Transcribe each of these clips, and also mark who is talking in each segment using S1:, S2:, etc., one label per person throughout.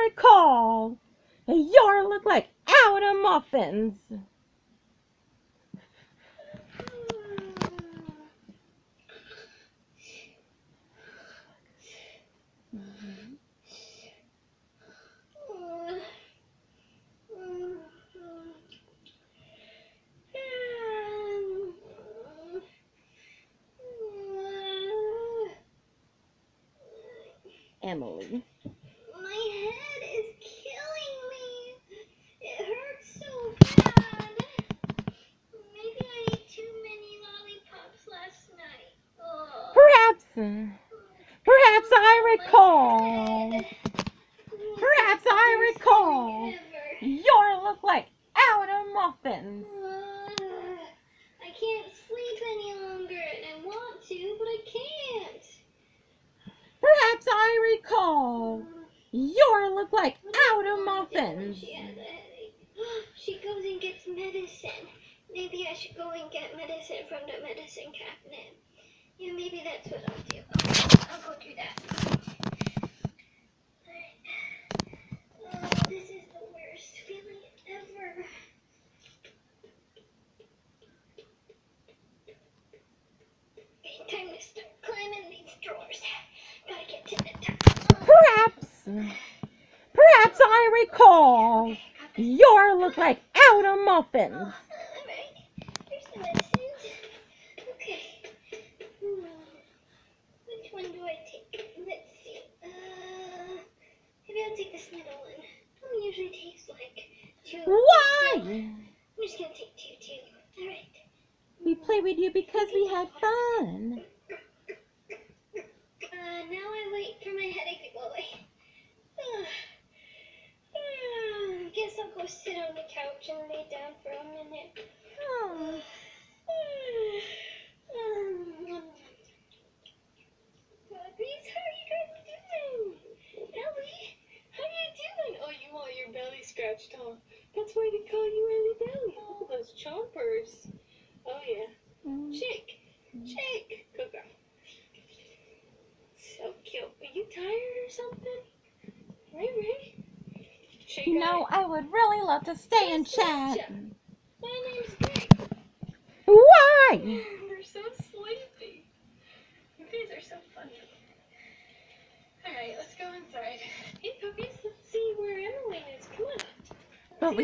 S1: I recall, you look like out of muffins. Emily.
S2: My head is killing me. It hurts so bad. Maybe I ate too many lollipops last night.
S1: Perhaps I recall. Perhaps I recall. You look like out of muffins.
S2: I can't sleep any longer, and I want to, but I can't.
S1: Perhaps I recall. You look like out of muffins.
S2: She has a headache. She goes and gets medicine. Maybe I should go and get medicine from the medicine cabinet. Yeah, maybe that's what I'll do. I'll go do that. Oh, this is the worst feeling ever. Okay, time to start climbing these drawers. Gotta get to the top.
S1: Perhaps I recall. You look like out of muffins.
S2: Alright, here's the medicines. Okay. Which one do I take? Let's see. Maybe I'll take this middle one. One usually takes like 2.
S1: Why?
S2: So I'm just gonna take 2 too. Alright.
S1: We play with you because we had fun.
S2: Now I wait for my headache to go away. I guess I'll go sit on the couch and lay down for a minute.
S1: Oh.
S2: Puppies, how are you guys doing? Ellie, how are you doing? Oh, you want your belly scratched, huh? That's why they call you Ellie Belly. Oh, those chompers. Oh, yeah. Shake. Shake. Good girl. So cute. Are you tired or something? Ray? Shake
S1: You know, I would really love to stay and chat.
S2: My name's Greg.
S1: Why?
S2: They're so sleepy. You guys are so funny. Alright, let's go inside. Hey, puppies, let's see where Emily is. Come on.
S1: But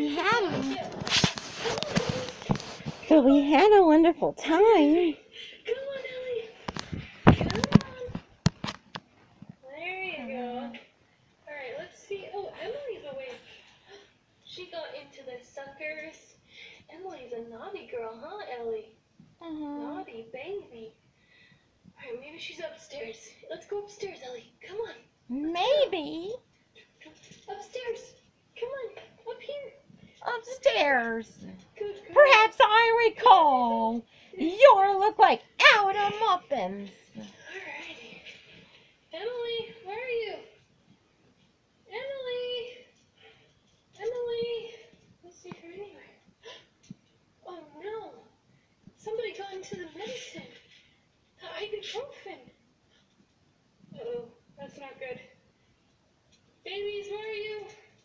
S1: we had a wonderful time.
S2: Come on, Ellie. Come on. There you go. Alright, let's see. Oh, Emily's awake. She got into the suckers. Emily's a naughty girl, huh, Ellie? Naughty baby. Alright, maybe she's upstairs. Let's go upstairs, Ellie. Come on.
S1: Maybe.
S2: Upstairs. Come on. Up here.
S1: Upstairs.
S2: Good girl.
S1: Perhaps I recall. You look like out of muffins.
S2: Alrighty. Emily, where are you? Emily. I don't see her anywhere. Oh no. Somebody got into the medicine. The ibuprofen. Uh-oh. That's not good. Babies, where are you?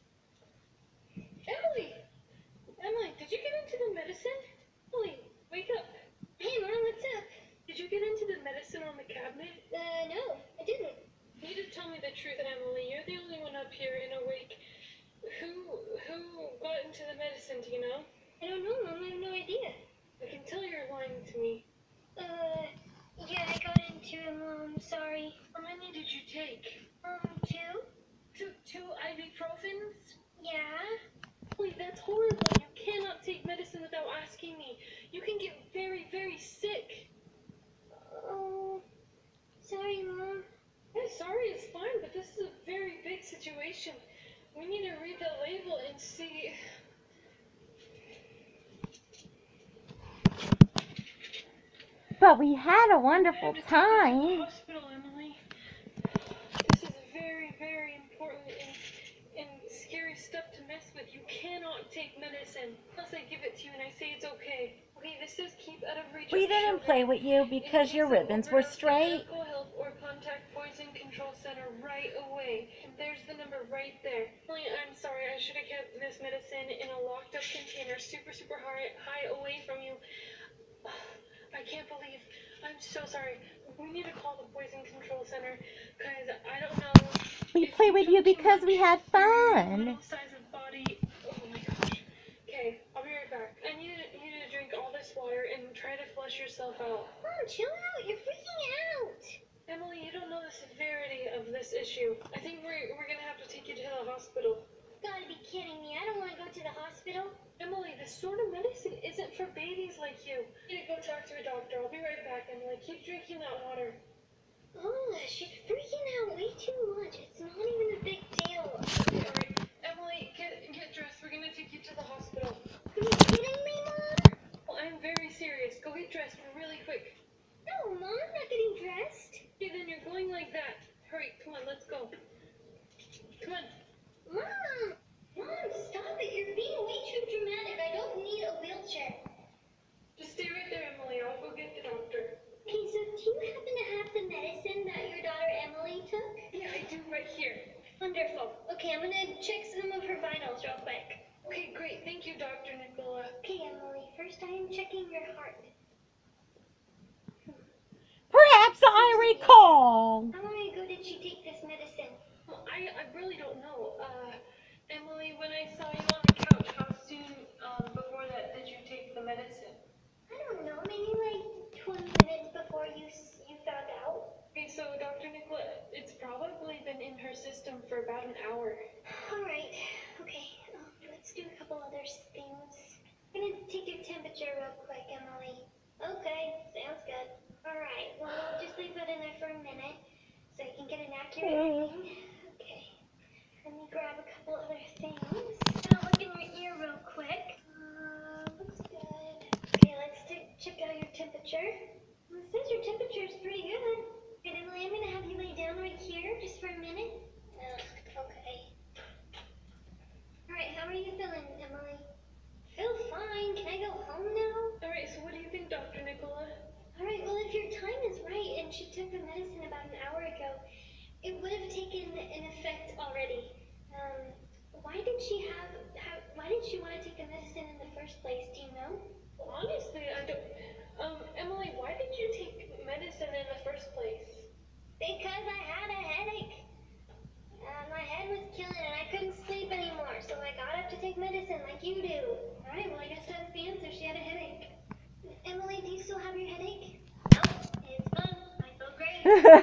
S2: Emily, did you get into the medicine? Emily, wake up. Hey, Mom, what's up? Did you get into the medicine on the cabinet? No, I didn't. You need to tell me the truth, Emily. You're the only one up here and awake. Who got into the medicine, do you know? I don't know, Mom. I have no idea. I can tell you're lying to me. Yeah, I got into it, Mom. Sorry. How many did you take? 2. Two ibuprofens? Yeah. Please, that's horrible. You cannot take medicine without asking me. You can get very, very sick. Oh, sorry, Mom. Yeah, sorry is fine, but this is a very big situation. We need to read the label and see.
S1: But we had a wonderful time.
S2: Hospital, Emily. This is very, very important and scary stuff to mess with. You cannot take medicine unless I give it to you and I say it's okay. Okay, this says keep out of reach.
S1: We didn't play with you because your ribbons were straight.
S2: Medical help or contact Poison Control Center right away. There's the number right there. Emily, I'm sorry. I should have kept this medicine in a locked up container super high away from you. I can't believe. I'm so sorry. We need to call the Poison Control Center because I don't know.
S1: We play with you because we had fun.
S2: Little size of body. Oh my gosh. Okay, I'll be right back. I need you to drink all this water and try to flush yourself out.
S3: Mom, chill out. You're freaking out.
S2: Emily, you don't know the severity of this issue. I think we're gonna have to take you to the hospital.
S3: Gotta be kidding me. I don't want to go to the hospital.
S2: Emily, this sort of medicine isn't for babies like you. You need to go talk to a doctor. I'll be right back, Emily. Keep drinking that water.
S3: Oh, she's freaking out way too much. It's not even a big deal.
S2: Alright, Emily, get dressed. We're gonna take you to the hospital.
S3: Are you kidding me, Mom?
S2: Well, I'm very serious. Go get dressed really quick.
S3: No, Mom, I'm not getting dressed.
S2: Okay, then you're going like that. Hurry, come on, let's go. Come on.
S3: Mom! Mom, stop it. You're being way too dramatic. I don't need a wheelchair.
S2: Just stay right there, Emily. I'll go get the doctor.
S3: Okay, so do you happen to have the medicine that your daughter Emily took?
S2: Yeah, I do right here.
S3: Wonderful. Okay, I'm gonna check some of her vitals real quick.
S2: Okay, great. Thank you, Dr. Nicola.
S3: Okay, Emily, first I am checking your heart.
S1: Perhaps I recall.
S3: How long ago did she take this medicine?
S2: Well, I really don't know. Emily, when I saw you on the couch, how soon before that did you take the medicine?
S3: I don't know, maybe like 20 minutes before you found out.
S2: Okay, so Dr. Nicola, it's probably been in her system for about an hour.
S3: Alright, okay, let's do a couple other things. I'm gonna take your temperature real quick, Emily. Okay, sounds good. Alright, well, we'll just leave that in there for a minute so I can get an accurate reading. Okay, let me grab a couple other things. Now look in your ear real quick. Looks good. Okay, let's check out your temperature. Well, it says your temperature is pretty good. Okay, Emily, I'm gonna have you lay down right here just for a minute. Okay. Alright, how are you feeling, Emily? Feel fine. Can I go home now?
S2: Alright, so what do you think, Dr. Nicola?
S3: Alright, well, if your time is right and she took the medicine about an hour ago, it would have taken an effect already. Why did she want to take the medicine in the first place? Do you know?
S2: Well, honestly, I don't. Emily, why did you take medicine in the first place?
S3: Because I had a headache. My head was killing and I couldn't sleep anymore, so I got up to take medicine like you do. Alright, well, I guess that's the answer. She had a headache. Emily, do you still have your headache? No, it's gone. I feel great.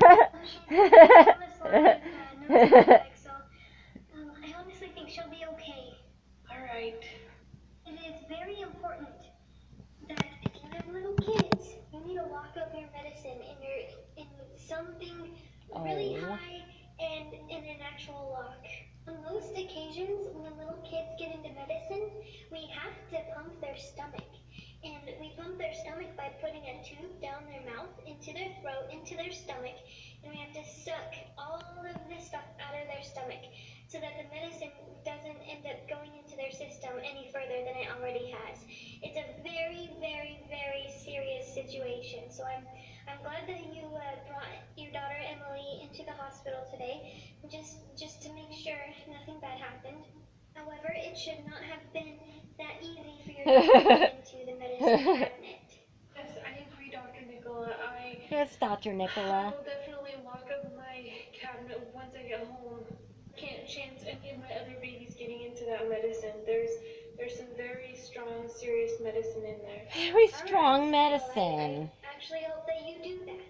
S3: So, I honestly think she'll be okay.
S2: Alright.
S3: It is very important that if you have little kids, you need to lock up your medicine in something really high and in an actual lock. On most occasions, when little kids get into medicine, we have to pump their stomach. And we pump their stomach by putting a tube down their mouth, into their throat, into their stomach, and we have to suck all of this stuff out of their stomach so that the medicine doesn't end up going into their system any further than it already has. It's a very, very, very serious situation. So I'm glad that you brought your daughter Emily into the hospital today, just to make sure nothing bad happened. However, it should not have been that easy for your daughter to get into the medicine cabinet.
S2: Yes, I agree, Dr. Nicola.
S1: Yes, Dr.
S2: I
S1: Nicola.
S2: will definitely lock up my cabinet once I get home. Can't chance any of my other babies getting into that medicine. There's some very strong, serious medicine in there.
S1: Very strong medicine.
S3: I actually hope that you do that.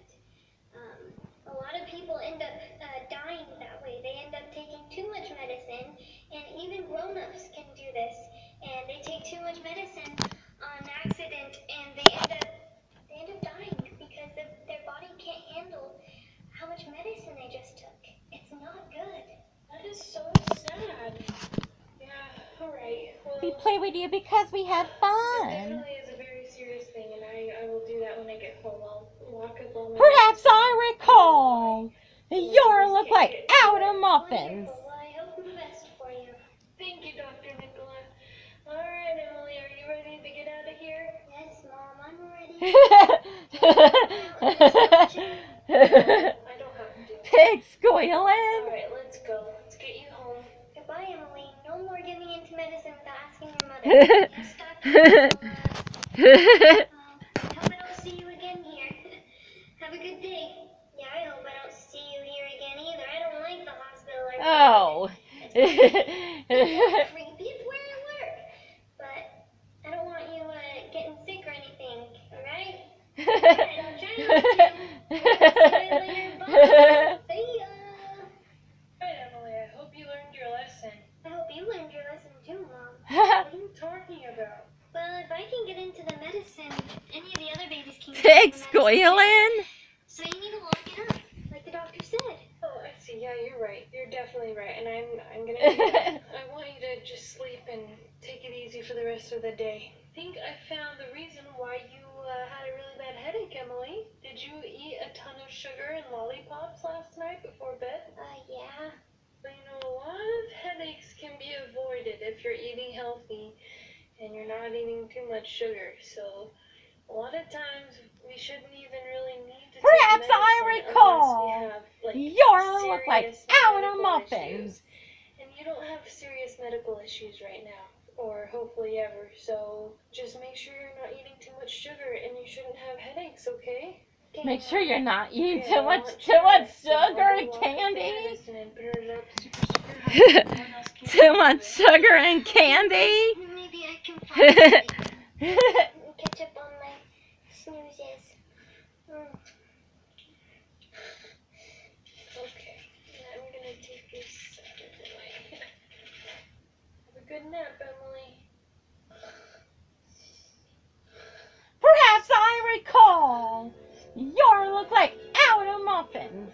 S3: A lot of people end up dying that way. They end up taking too much medicine, and even grown-ups can do this. And they take too much medicine on accident, and they end up dying because their body can't handle how much medicine they just took. It's not good.
S2: That is so sad. Yeah, alright. Well,
S1: We play with you because we had
S2: it
S1: fun.
S2: definitely is a very serious thing, and I will do that when I get home. I'll lock up all my
S1: Perhaps I recall. You look like out of muffins.
S3: Wonderful. Well, I hope the best for you.
S2: Thank you, Dr. Nicola. Alright, Emily, are you ready to get out of here?
S3: Yes, Mom, I'm ready.
S2: I don't have
S3: Yes, Doctor. I hope I don't see you again here. Have a good day. Yeah, I hope I don't see you here again either. I don't like the hospital.
S1: Oh.
S3: It's creepy. It's where I work. But I don't want you getting sick or anything. Alright? I'm trying not to. See you later. Bye. See ya.
S2: Right, Emily, I hope you learned your lesson.
S3: I hope you learned your lesson too, Mom.
S2: What are you talking about?
S3: Well, if I can get into the medicine, any of the other babies can get
S1: Pig
S3: into the medicine.
S1: squealing.
S3: So you need to lock it up, like the doctor said.
S2: Oh, I see. Yeah, you're right. You're definitely right. And I'm gonna do that. I want you to just sleep and take it easy for the rest of the day. I think I found the reason why you had a really bad headache, Emily. Did you eat a ton of sugar and lollipops last night before bed?
S3: Yeah.
S2: But you know, a lot of headaches can be avoided if you're eating healthy and you're not eating too much sugar. So a lot of times we shouldn't even really need to
S1: Perhaps
S2: take
S1: I
S2: medicine
S1: recall
S2: unless we have like
S1: yours look like
S2: serious
S1: outer
S2: medical
S1: muffins.
S2: issues. And you don't have serious medical issues right now, or hopefully ever. So just make sure you're not eating too much sugar, and you shouldn't have headaches, okay?
S1: Make sure you're not eating
S2: Okay,
S1: too
S2: I
S1: much
S2: want
S1: sugar
S2: I'll
S1: and
S2: lock up the
S1: candy.
S2: medicine and put it up super high so no one else can
S1: Too
S2: get
S1: much
S2: it.
S1: sugar and candy.
S3: Maybe I can finally catch up on my snoozes.
S2: Okay, I'm gonna take this out of the way. Have a good nap, Emily.
S1: Perhaps I recall your look like outer muffins.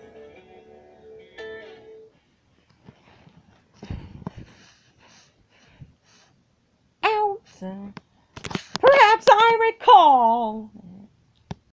S1: Out. Perhaps I recall